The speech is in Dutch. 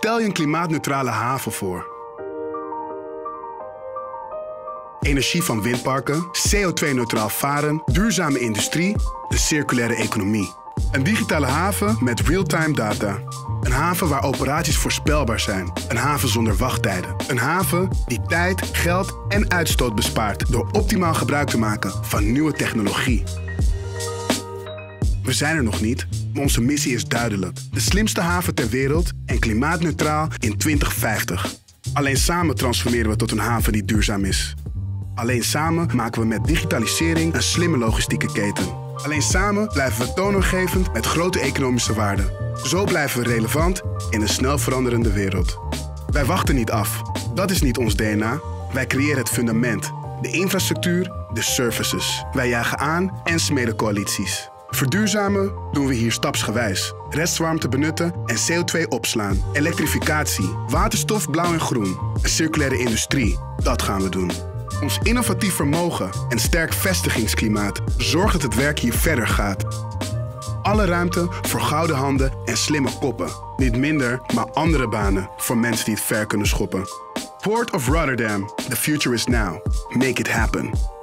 Stel je een klimaatneutrale haven voor. Energie van windparken, CO2-neutraal varen, duurzame industrie, de circulaire economie. Een digitale haven met real-time data. Een haven waar operaties voorspelbaar zijn. Een haven zonder wachttijden. Een haven die tijd, geld en uitstoot bespaart door optimaal gebruik te maken van nieuwe technologie. We zijn er nog niet, maar onze missie is duidelijk. De slimste haven ter wereld en klimaatneutraal in 2050. Alleen samen transformeren we tot een haven die duurzaam is. Alleen samen maken we met digitalisering een slimme logistieke keten. Alleen samen blijven we toonaangevend met grote economische waarde. Zo blijven we relevant in een snel veranderende wereld. Wij wachten niet af. Dat is niet ons DNA. Wij creëren het fundament, de infrastructuur, de services. Wij jagen aan en smeden coalities. Verduurzamen doen we hier stapsgewijs. Restwarmte benutten en CO2 opslaan. Elektrificatie, waterstof blauw en groen. Een circulaire industrie, dat gaan we doen. Ons innovatief vermogen en sterk vestigingsklimaat zorgt dat het werk hier verder gaat. Alle ruimte voor gouden handen en slimme koppen. Niet minder, maar andere banen voor mensen die het ver kunnen schoppen. Port of Rotterdam, the future is now. Make it happen.